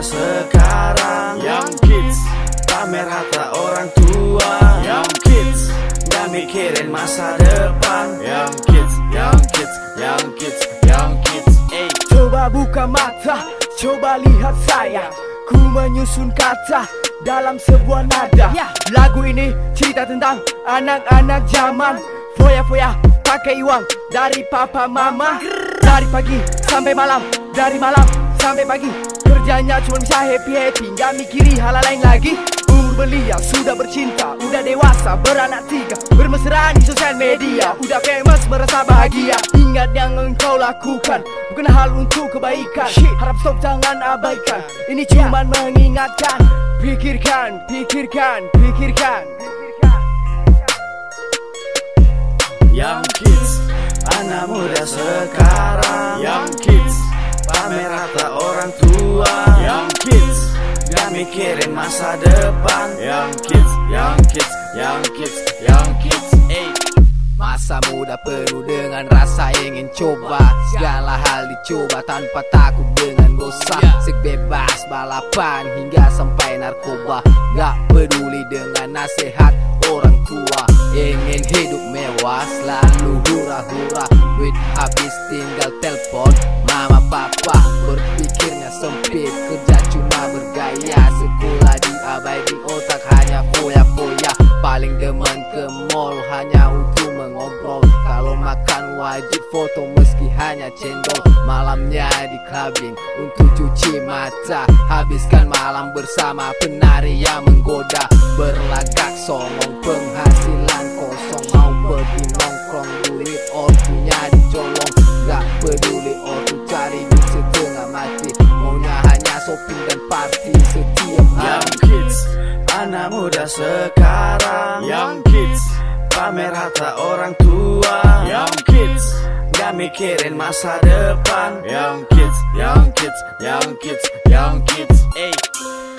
sekarang. Young kids pamer harta orang tua. Young kids gak mikirin masa depan. Young kids, young kids, young kids, young kids. Coba buka mata, coba lihat saya. Ku menyusun kata dalam sebuah nada. Lagu ini cerita tentang anak-anak zaman. Foya-foya pakai uang dari papa mama. Dari pagi sampai malam, dari malam sampai pagi. Kerjanya cuma bisa happy-happy, gak mikiri hal lain lagi. Umur belia, sudah bercinta, udah dewasa, beranak 3, bermesraan di sosial media. Udah famous, merasa bahagia. Ingat yang engkau lakukan, bukan hal untuk kebaikan. Harap stop, jangan abaikan. Ini cuman mengingatkan. Pikirkan, pikirkan, pikirkan. Young kids, anak muda sekarang. Young kids, pamer harta orang tua. Young kids, gak mikirin masa depan. Young kids, young kids, young kids, young kids. Masa muda penuh dengan rasa ingin coba. Segala hal dicoba tanpa takut dengan dosa. Sek bebas balapan hingga sampai narkoba. Gak peduli dengan nasihat orang tua. Ingin hidup mewah selalu hura-hura. Duit habis tinggal telpon mama papa. Berpikirnya sempit, kerja cuma bergaya. Sekolah diabaikan, otak hanya foya-foya. Paling demen ke mall hanya untuk mengobrol. Kalau makan wajib foto meski hanya cendol. Malamnya di clubbing untuk cuci mata. Habiskan malam bersama penari yang menggoda. Berlagak songong, penghasilan kosong. Mau pergi nongkrong, duit ortunya dicolong. Gak peduli ortu cari duit setengah mati. Maunya hanya shopping dan party setiap hari. Young kids, anak muda sekarang. Young kids, pamer harta orang tua. Young kids, gak mikirin masa depan. Young kids, young kids, young kids, young kids.